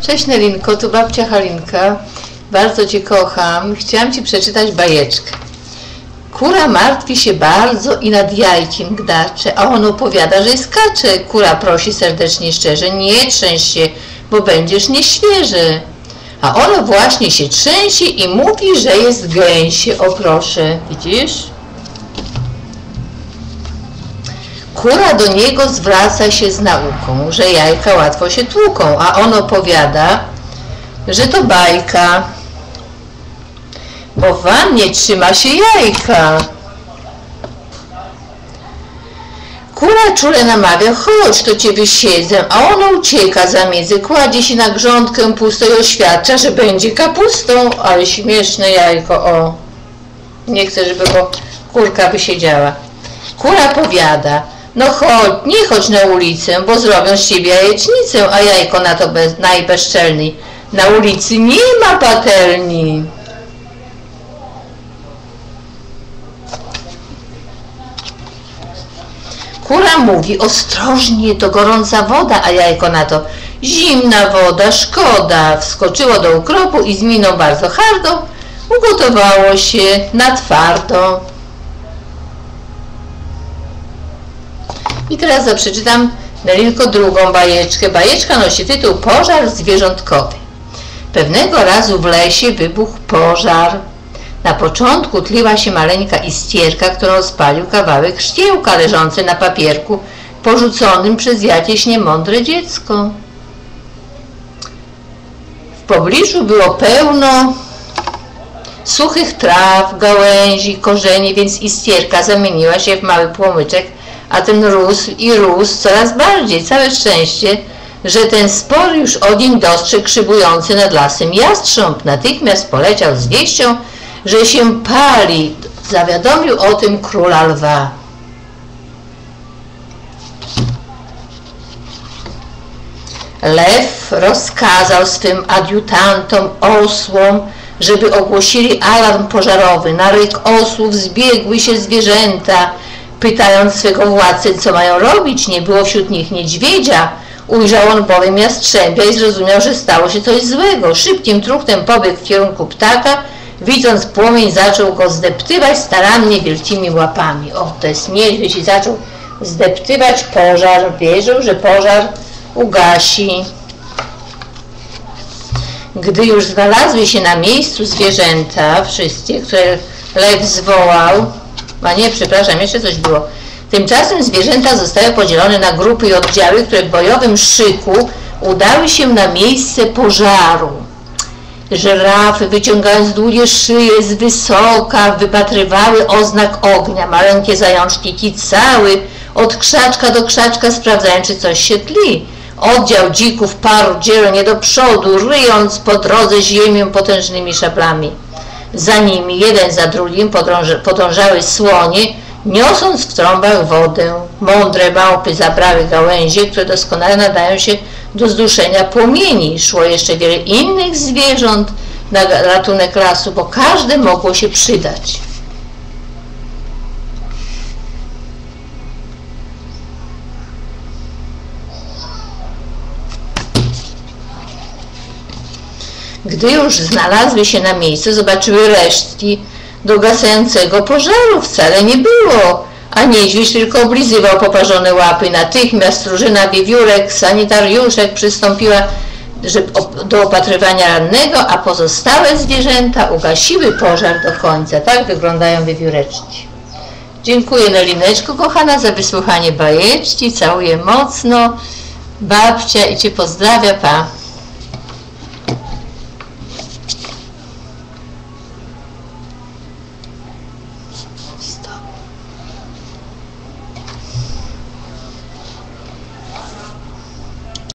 Cześć Nelinko, tu babcia Halinka. Bardzo Cię kocham. Chciałam Ci przeczytać bajeczkę. Kura martwi się bardzo i nad jajkiem gdacze, a on opowiada, że skacze. Kura prosi serdecznie szczerze, nie trzęś się, bo będziesz nieświeży. A ono właśnie się trzęsie i mówi, że jest gęsie. O proszę, widzisz? Kura do niego zwraca się z nauką, że jajka łatwo się tłuką, a on opowiada, że to bajka, bo w wannie trzyma się jajka. Kura czule namawia, chodź, to Cię wysiedzę, a ono ucieka za miedzę, kładzie się na grządkę pustą i oświadcza, że będzie kapustą, ale śmieszne jajko, o. Nie chcę, żeby go kurka wysiedziała. Kura powiada, no chodź, nie chodź na ulicę, bo zrobią z Ciebie jajecznicę, a jajko na to najbezczelniej. Na ulicy nie ma patelni. Kura mówi, ostrożnie, to gorąca woda, a jajko na to, zimna woda, szkoda. Wskoczyło do ukropu i z miną bardzo hardą ugotowało się na twardo. I teraz przeczytam, Nelinko, drugą bajeczkę. Bajeczka nosi tytuł Pożar zwierzątkowy. Pewnego razu w lesie wybuchł pożar. Na początku tliła się maleńka istierka, którą spalił kawałek szkiełka leżący na papierku, porzuconym przez jakieś niemądre dziecko. W pobliżu było pełno suchych traw, gałęzi, korzeni, więc istierka zamieniła się w mały płomyczek, a ten rósł i rósł coraz bardziej. Całe szczęście, że ten spory już ogień dostrzegł szybujący nad lasem jastrząb. Natychmiast poleciał z wieścią, że się pali. Zawiadomił o tym króla lwa. Lew rozkazał swym adiutantom, osłom, żeby ogłosili alarm pożarowy. Na ryk osłów zbiegły się zwierzęta, pytając swego władcy, co mają robić. Nie było wśród nich niedźwiedzia. Ujrzał on bowiem jastrzębia i zrozumiał, że stało się coś złego. Szybkim truchtem pobiegł w kierunku ptaka. Widząc płomień, zaczął go zdeptywać starannie wielkimi łapami. O, to jest niedźwiedź i zaczął zdeptywać pożar. Wierzył, że pożar ugasi. Gdy już znalazły się na miejscu zwierzęta, wszystkie, które lew zwołał, a nie, przepraszam, jeszcze coś było. Tymczasem zwierzęta zostały podzielone na grupy i oddziały, które w bojowym szyku udały się na miejsce pożaru. Żyrafy, wyciągając długie szyje z wysoka, wypatrywały oznak ognia. Maleńkie zajączki kicały od krzaczka do krzaczka, sprawdzając, czy coś się tli. Oddział dzików parł dzielnie do przodu, ryjąc po drodze ziemię potężnymi szablami. Za nimi, jeden za drugim, podążały słonie, niosąc w trąbach wodę. Mądre małpy zabrały gałęzie, które doskonale nadają się do zduszenia płomieni. Szło jeszcze wiele innych zwierząt na ratunek lasu, bo każde mogło się przydać. Gdy już znalazły się na miejscu, zobaczyły resztki dogasającego pożaru. Wcale nie było, a niedźwiedź tylko oblizywał poparzone łapy. Natychmiast drużyna wiewiórek, sanitariuszek przystąpiła do opatrywania rannego, a pozostałe zwierzęta ugasiły pożar do końca. Tak wyglądają wiewióreczki. Dziękuję, Nelineczko kochana, za wysłuchanie bajeczki. Całuję mocno. Babcia i Cię pozdrawia. Pa.